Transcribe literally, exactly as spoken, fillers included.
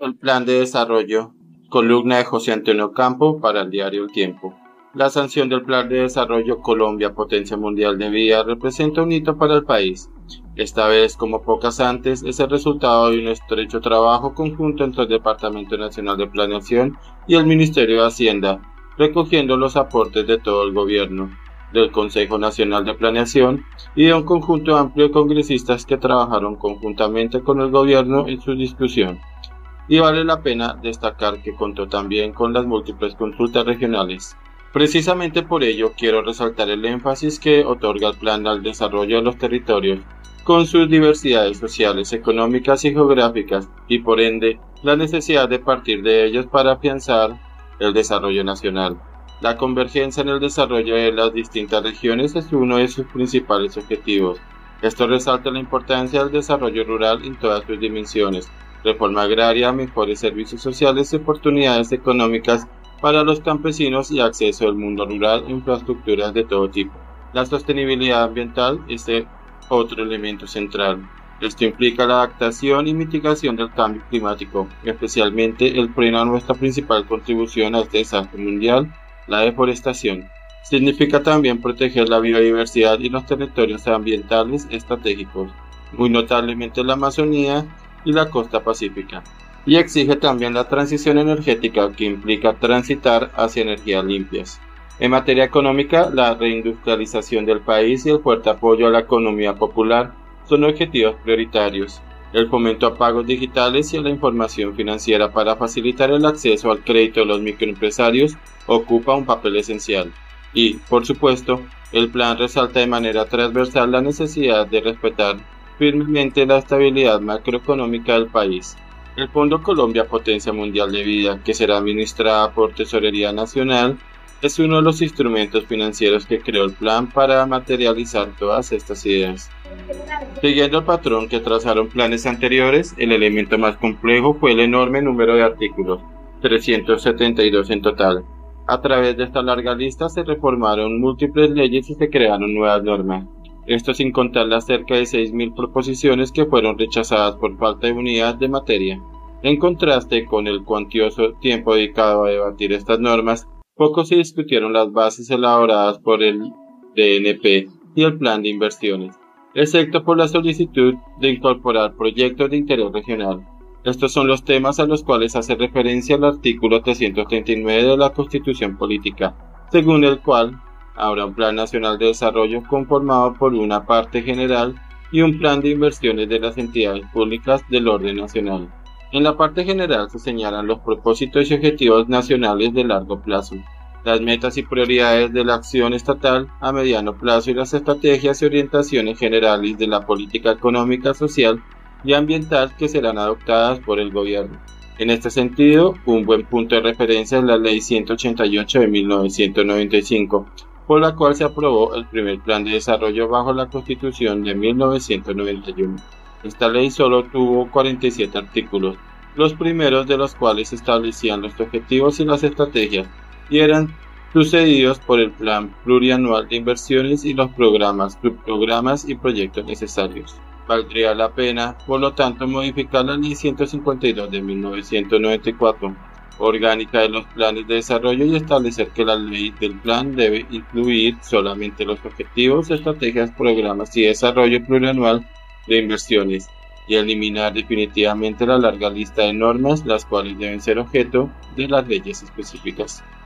El Plan de Desarrollo, columna de José Antonio Campo para el diario El Tiempo. La sanción del Plan de Desarrollo Colombia, potencia mundial de vida, representa un hito para el país. Esta vez, como pocas antes, es el resultado de un estrecho trabajo conjunto entre el Departamento Nacional de Planeación y el Ministerio de Hacienda, recogiendo los aportes de todo el gobierno, del Consejo Nacional de Planeación y de un conjunto amplio de congresistas que trabajaron conjuntamente con el gobierno en su discusión. Y vale la pena destacar que contó también con las múltiples consultas regionales. Precisamente por ello quiero resaltar el énfasis que otorga el plan al desarrollo de los territorios, con sus diversidades sociales, económicas y geográficas, y por ende la necesidad de partir de ellos para afianzar el desarrollo nacional. La convergencia en el desarrollo de las distintas regiones es uno de sus principales objetivos. Esto resalta la importancia del desarrollo rural en todas sus dimensiones: reforma agraria, mejores servicios sociales y oportunidades económicas para los campesinos y acceso al mundo rural a infraestructuras de todo tipo. La sostenibilidad ambiental es otro elemento central. Esto implica la adaptación y mitigación del cambio climático, especialmente el freno a nuestra principal contribución a este desastre mundial, la deforestación. Significa también proteger la biodiversidad y los territorios ambientales estratégicos, muy notablemente la Amazonía y la costa pacífica, y exige también la transición energética, que implica transitar hacia energías limpias. En materia económica, la reindustrialización del país y el fuerte apoyo a la economía popular son objetivos prioritarios. El fomento a pagos digitales y a la información financiera para facilitar el acceso al crédito de los microempresarios ocupa un papel esencial. Y, por supuesto, el plan resalta de manera transversal la necesidad de respetar firmemente la estabilidad macroeconómica del país. El Fondo Colombia Potencia Mundial de Vida, que será administrada por Tesorería Nacional, es uno de los instrumentos financieros que creó el plan para materializar todas estas ideas. Siguiendo el patrón que trazaron planes anteriores, el elemento más complejo fue el enorme número de artículos, trescientos setenta y dos en total. A través de esta larga lista se reformaron múltiples leyes y se crearon nuevas normas. Esto sin contar las cerca de seis mil proposiciones que fueron rechazadas por falta de unidad de materia. En contraste con el cuantioso tiempo dedicado a debatir estas normas, poco se discutieron las bases elaboradas por el D N P y el plan de inversiones, excepto por la solicitud de incorporar proyectos de interés regional. Estos son los temas a los cuales hace referencia el artículo trescientos treinta y nueve de la Constitución Política, según el cual habrá un Plan Nacional de Desarrollo conformado por una parte general y un plan de inversiones de las entidades públicas del orden nacional. En la parte general se señalan los propósitos y objetivos nacionales de largo plazo, las metas y prioridades de la acción estatal a mediano plazo y las estrategias y orientaciones generales de la política económica, social y ambiental que serán adoptadas por el gobierno. En este sentido, un buen punto de referencia es la Ley ciento ochenta y ocho de mil novecientos noventa y cinco, por la cual se aprobó el primer plan de desarrollo bajo la Constitución de mil novecientos noventa y uno. Esta ley solo tuvo cuarenta y siete artículos, los primeros de los cuales establecían los objetivos y las estrategias, y eran sucedidos por el Plan Plurianual de Inversiones y los programas, subprogramas y proyectos necesarios. Valdría la pena, por lo tanto, modificar la Ley ciento cincuenta y dos de mil novecientos noventa y cuatro, orgánica de los planes de desarrollo, y establecer que la ley del plan debe incluir solamente los objetivos, estrategias, programas y desarrollo plurianual de inversiones, y eliminar definitivamente la larga lista de normas, las cuales deben ser objeto de las leyes específicas.